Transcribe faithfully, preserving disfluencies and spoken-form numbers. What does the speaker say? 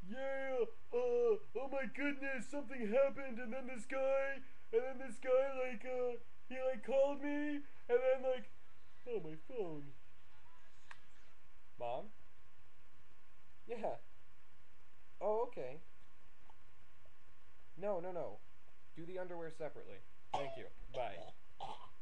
yeah, uh, oh my goodness, something happened, and then this guy, and then this guy, like, uh, he, like, called me, and then, like, oh, my phone. Mom? Yeah. Oh, okay. No, no, no. Do the underwear separately. Thank you. Bye.